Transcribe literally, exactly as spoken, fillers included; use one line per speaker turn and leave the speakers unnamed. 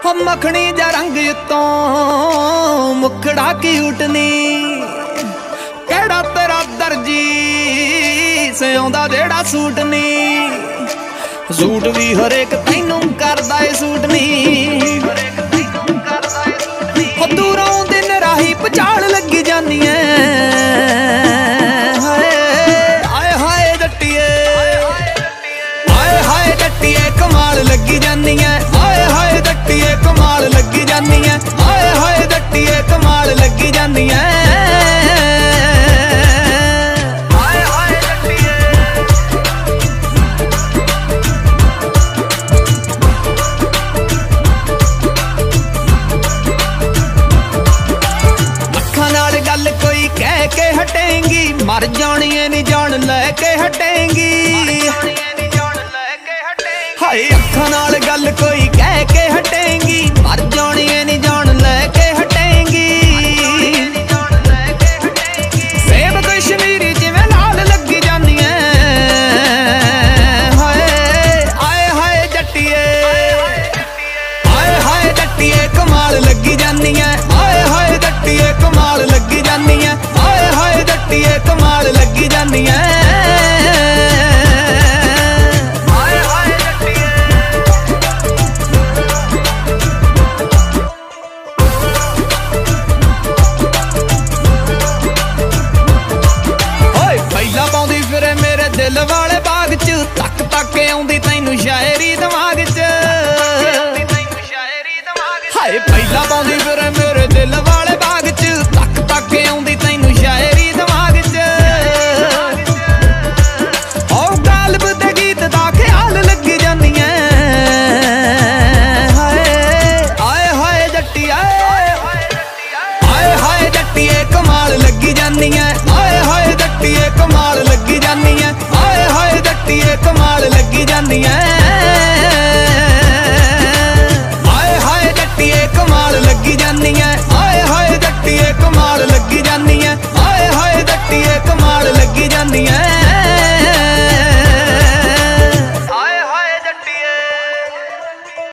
मखनी जा रंग तो मुखड़ा क्यूट नी केड़ा तेरा दर्जी से आंदा जेड़ा सूट नी सूट भी हरेक तैनू करदा ए सूट नी दूरों दिन राही पचाल लगी जानी है हाय हाय जट्टिए हाय हाय जट्टिए कमाल लगी जानी है हाय हाय जट्टिए कमाल लगी जानी है हाय हाय जट्टिए कमाल लगी जानी है कह के हटेंगी मर जानी नी जान लैके हटेंगी हाय अखां नाल गल कोई कह के हटेंगी मर जानी नी जान लैके हटेंगी सेब कश्मीरी जिवें लाल लगी जानी है हाय आए हाय जट्टिए हाय हाय जट्टिए कमाल लगी जानी है हाय हाय जट्टिए कमाल लगी जानी है हाय हाय जट्टिए कमाल लगी जानी है हाय हाय जट्टिए ओए पहला पाउंदी फिरे मेरे दिल वाले बाग च तक तक आउंदी तैनू शायरी दिमाग च हाय पहला पाउंदी फिरे मेरे दिल वाले बाग च तक तक आउंदी तैनू शायरी दिमाग च ओ गालिब दे गीत दा ख्याल लगी जानी है हाय आए हाय जट्टिए हाय हाय जट्टिए कमाल लगी जानी है हाय हाय जट्टिए कमाल लगी जानी है हाय हाय जट्टिए कमाल लगी जानी है हाय हाय जट्टिए कमाल लगी जानी है हाय हाय जट्टिए कमाल लगी जानी है हाय हाय जट्टिए कमाल लगी जानी है।